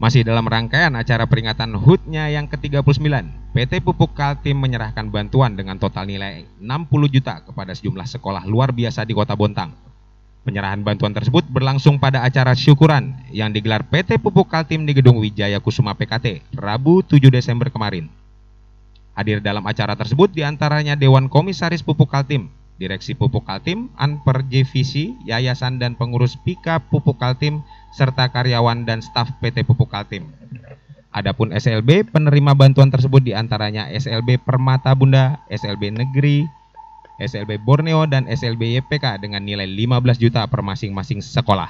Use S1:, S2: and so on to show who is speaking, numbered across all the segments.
S1: Masih dalam rangkaian acara peringatan HUT-nya yang ke-39, PT Pupuk Kaltim menyerahkan bantuan dengan total nilai 60 juta kepada sejumlah sekolah luar biasa di Kota Bontang. Penyerahan bantuan tersebut berlangsung pada acara syukuran yang digelar PT Pupuk Kaltim di Gedung Wijaya Kusuma PKT, Rabu 7 Desember kemarin. Hadir dalam acara tersebut diantaranya Dewan Komisaris Pupuk Kaltim, Direksi Pupuk Kaltim, Anperjevisi, Yayasan dan pengurus PIKA Pupuk Kaltim, serta karyawan dan staf PT Pupuk Kaltim. Adapun SLB penerima bantuan tersebut diantaranya SLB Permata Bunda, SLB Negeri, SLB Borneo, dan SLB YPK dengan nilai 15 juta per masing-masing sekolah.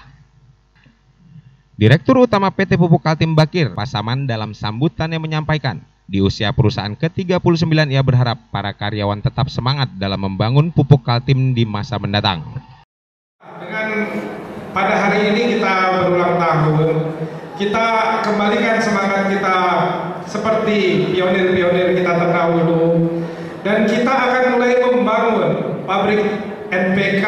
S1: Direktur Utama PT Pupuk Kaltim Bakir Pasaman dalam sambutannya menyampaikan, di usia perusahaan ke-39 ia berharap para karyawan tetap semangat dalam membangun Pupuk Kaltim di masa mendatang.
S2: Dengan pada hari ini kita berulang tahun, kita kembalikan semangat kita seperti pionir-pionir kita terdahulu, dan kita akan mulai membangun pabrik NPK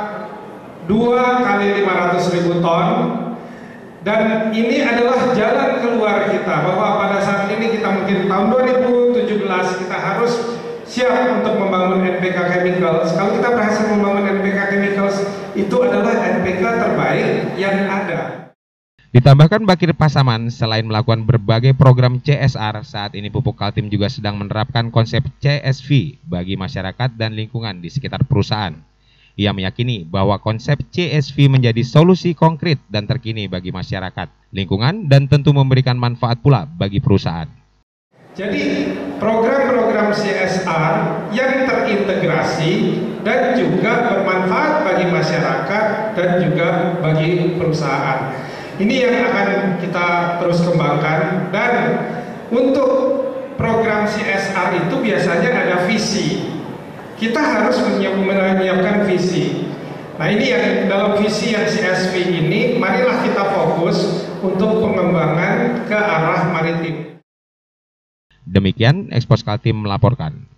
S2: 2 kali 500.000 ton. Dan ini adalah jalan keluar kita, bahwa pada saat ini kita mungkin tahun 2017 kita harus siap untuk membangun NPK Chemicals. Kalau kita berhasil membangun NPK Chemicals, itu adalah NPK terbaik yang ada.
S1: Ditambahkan Bakir Pasaman, selain melakukan berbagai program CSR, saat ini Pupuk Kaltim juga sedang menerapkan konsep CSV bagi masyarakat dan lingkungan di sekitar perusahaan. Ia meyakini bahwa konsep CSV menjadi solusi konkret dan terkini bagi masyarakat, lingkungan, dan tentu memberikan manfaat pula bagi perusahaan.
S2: Jadi program-program CSR yang terintegrasi dan juga bermanfaat bagi masyarakat dan juga bagi perusahaan. Ini yang akan kita terus kembangkan, dan untuk program CSR itu biasanya ada visi. Kita harus menyiapkan visi. Nah, ini yang dalam visi yang CSV ini, marilah kita fokus untuk pengembangan ke arah maritim.
S1: Demikian Expos Kaltim melaporkan.